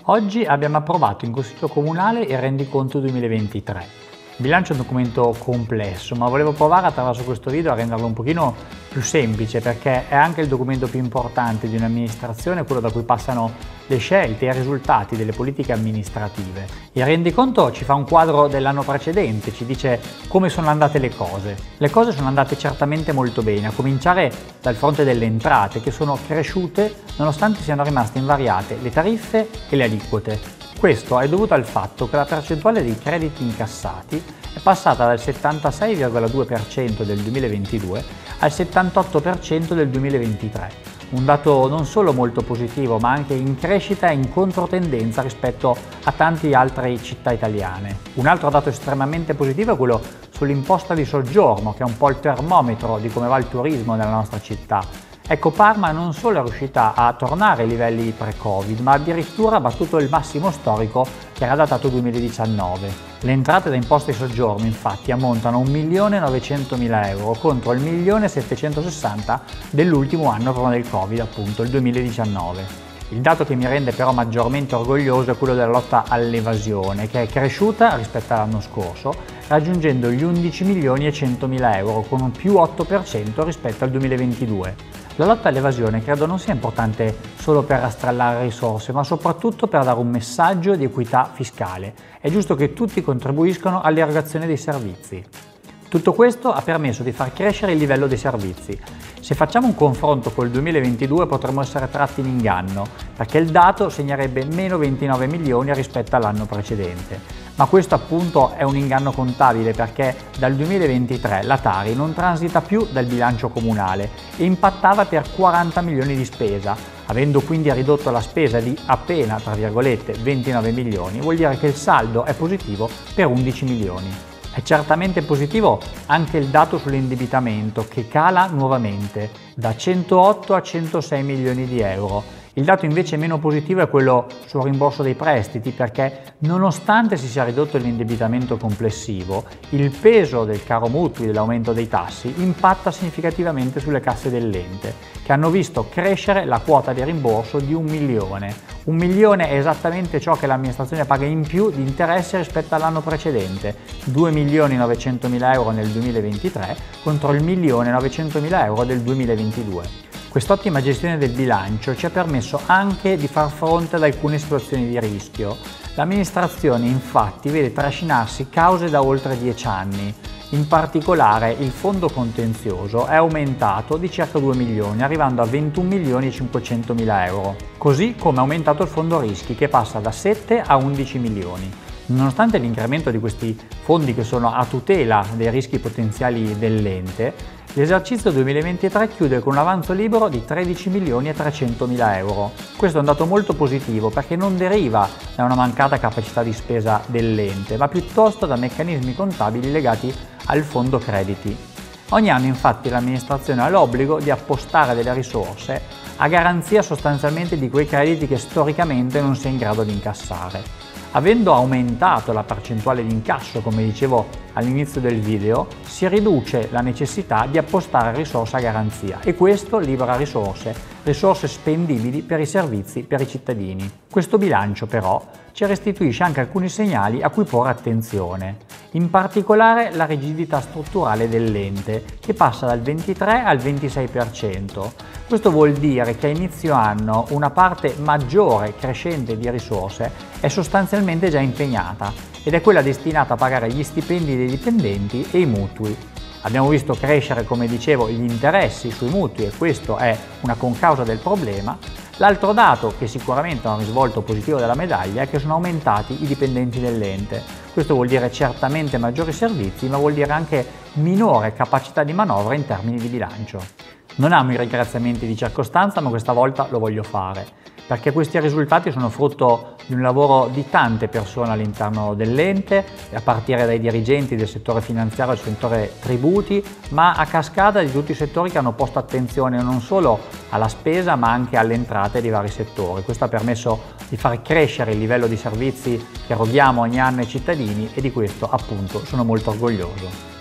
Oggi abbiamo approvato in Consiglio Comunale il Rendiconto 2023. Il bilancio è un documento complesso, ma volevo provare attraverso questo video a renderlo un pochino più semplice, perché è anche il documento più importante di un'amministrazione, quello da cui passano le scelte e i risultati delle politiche amministrative. Il rendiconto ci fa un quadro dell'anno precedente, ci dice come sono andate le cose. Le cose sono andate certamente molto bene, a cominciare dal fronte delle entrate, che sono cresciute nonostante siano rimaste invariate le tariffe e le aliquote. Questo è dovuto al fatto che la percentuale dei crediti incassati è passata dal 76,2% del 2022 al 78% del 2023, un dato non solo molto positivo ma anche in crescita e in controtendenza rispetto a tante altre città italiane. Un altro dato estremamente positivo è quello sull'imposta di soggiorno, che è un po' il termometro di come va il turismo nella nostra città. Ecco, Parma non solo è riuscita a tornare ai livelli pre-Covid, ma addirittura ha battuto il massimo storico che era datato 2019. Le entrate da imposta di soggiorno infatti ammontano a 1.900.000 euro contro il 1.760.000 dell'ultimo anno prima del Covid, appunto il 2019. Il dato che mi rende però maggiormente orgoglioso è quello della lotta all'evasione, che è cresciuta rispetto all'anno scorso, raggiungendo gli 11.100.000 euro, con un più 8% rispetto al 2022. La lotta all'evasione credo non sia importante solo per rastrellare risorse, ma soprattutto per dare un messaggio di equità fiscale. È giusto che tutti contribuiscano all'erogazione dei servizi. Tutto questo ha permesso di far crescere il livello dei servizi. Se facciamo un confronto col 2022 potremmo essere tratti in inganno, perché il dato segnerebbe meno 29 milioni rispetto all'anno precedente. Ma questo appunto è un inganno contabile, perché dal 2023 la Tari non transita più dal bilancio comunale e impattava per 40 milioni di spesa. Avendo quindi ridotto la spesa di appena, tra virgolette, 29 milioni, vuol dire che il saldo è positivo per 11 milioni. È certamente positivo anche il dato sull'indebitamento, che cala nuovamente da 108 a 106 milioni di euro. Il dato invece meno positivo è quello sul rimborso dei prestiti, perché nonostante si sia ridotto l'indebitamento complessivo, il peso del caro mutui e dell'aumento dei tassi impatta significativamente sulle casse dell'ente, che hanno visto crescere la quota di rimborso di 1 milione. 1 milione è esattamente ciò che l'amministrazione paga in più di interessi rispetto all'anno precedente, 2.900.000 euro nel 2023 contro il 1.900.000 euro del 2022. Quest'ottima gestione del bilancio ci ha permesso anche di far fronte ad alcune situazioni di rischio. L'amministrazione infatti vede trascinarsi cause da oltre 10 anni. In particolare il fondo contenzioso è aumentato di circa 2 milioni, arrivando a 21.500.000 euro, così come è aumentato il fondo rischi, che passa da 7 a 11 milioni. Nonostante l'incremento di questi fondi, che sono a tutela dei rischi potenziali dell'ente, l'esercizio 2023 chiude con un avanzo libero di 13.300.000 euro. Questo è un dato molto positivo, perché non deriva da una mancata capacità di spesa dell'ente, ma piuttosto da meccanismi contabili legati al fondo crediti. Ogni anno infatti l'amministrazione ha l'obbligo di appostare delle risorse a garanzia sostanzialmente di quei crediti che storicamente non si è in grado di incassare. Avendo aumentato la percentuale di incasso, come dicevo all'inizio del video, si riduce la necessità di appostare risorse a garanzia, e questo libera risorse spendibili per i servizi per i cittadini. Questo bilancio però ci restituisce anche alcuni segnali a cui porre attenzione, in particolare la rigidità strutturale dell'ente, che passa dal 23 al 26%. Questo vuol dire che a inizio anno una parte maggiore crescente di risorse è sostanzialmente già impegnata, ed è quella destinata a pagare gli stipendi dei dipendenti e i mutui. Abbiamo visto crescere, come dicevo, gli interessi sui mutui, e questo è una concausa del problema. L'altro dato, che sicuramente è un risvolto positivo della medaglia, è che sono aumentati i dipendenti dell'ente. Questo vuol dire certamente maggiori servizi, ma vuol dire anche minore capacità di manovra in termini di bilancio. Non amo i ringraziamenti di circostanza, ma questa volta lo voglio fare, perché questi risultati sono frutto di un lavoro di tante persone all'interno dell'ente, a partire dai dirigenti del settore finanziario e del settore tributi, ma a cascata di tutti i settori che hanno posto attenzione non solo alla spesa ma anche alle entrate dei vari settori. Questo ha permesso di far crescere il livello di servizi che eroghiamo ogni anno ai cittadini, e di questo appunto sono molto orgoglioso.